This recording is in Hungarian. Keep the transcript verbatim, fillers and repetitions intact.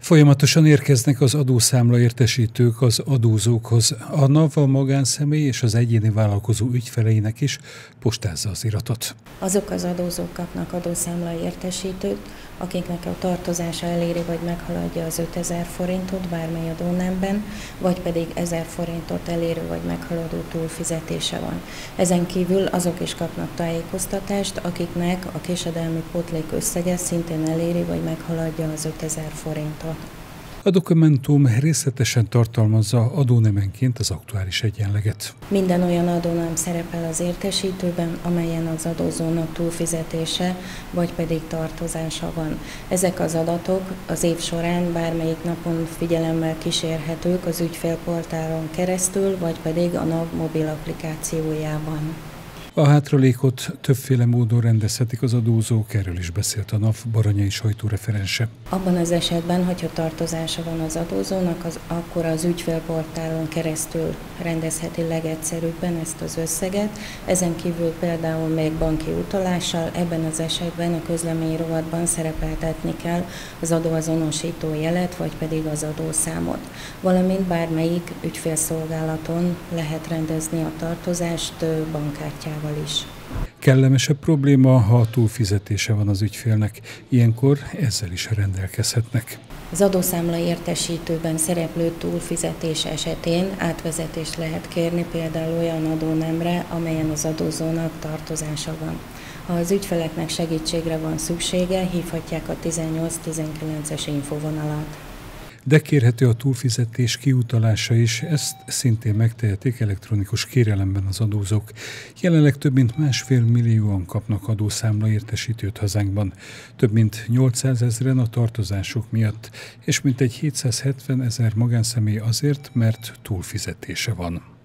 Folyamatosan érkeznek az adószámla értesítők az adózókhoz. A NAV a magánszemély és az egyéni vállalkozó ügyfeleinek is postázza az iratot. Azok az adózók kapnak adószámla értesítőt, akiknek a tartozása eléri vagy meghaladja az ötezer forintot bármely adónemben, vagy pedig ezer forintot elérő vagy meghaladó túlfizetése van. Ezen kívül azok is kapnak tájékoztatást, akiknek a késedelmi pótlék összege szintén eléri vagy meghaladja az ötezer forintot. A dokumentum részletesen tartalmazza adónemenként az aktuális egyenleget. Minden olyan adónem szerepel az értesítőben, amelyen az adózónak túlfizetése vagy pedig tartozása van. Ezek az adatok az év során bármelyik napon figyelemmel kísérhetők az ügyfélportálon keresztül, vagy pedig a NAV mobil applikációjában. A hátralékot többféle módon rendezhetik az adózók, erről is beszélt a NAV Baranyai sajtóreferense. Abban az esetben, hogyha tartozása van az adózónak, az, akkor az ügyfélportálon keresztül rendezheti legegyszerűbben ezt az összeget. Ezen kívül például még banki utalással, ebben az esetben a közlemény rovatban szerepeltetni kell az adóazonosító jelet, vagy pedig az adószámot. Valamint bármelyik ügyfélszolgálaton lehet rendezni a tartozást bankkártyával is. Kellemesebb probléma, ha túlfizetése van az ügyfélnek, ilyenkor ezzel is rendelkezhetnek. Az adószámla értesítőben szereplő túlfizetés esetén átvezetést lehet kérni például olyan adónemre, amelyen az adózónak tartozása van. Ha az ügyfeleknek segítségre van szüksége, hívhatják a tizennyolc tizenkilences infovonalat. De kérhető a túlfizetés kiutalása is, ezt szintén megtehetik elektronikus kérelemben az adózók. Jelenleg több mint másfél millióan kapnak adószámla értesítőt hazánkban, több mint nyolcszázezren a tartozások miatt, és mintegy hétszázhetven ezer magánszemély azért, mert túlfizetése van.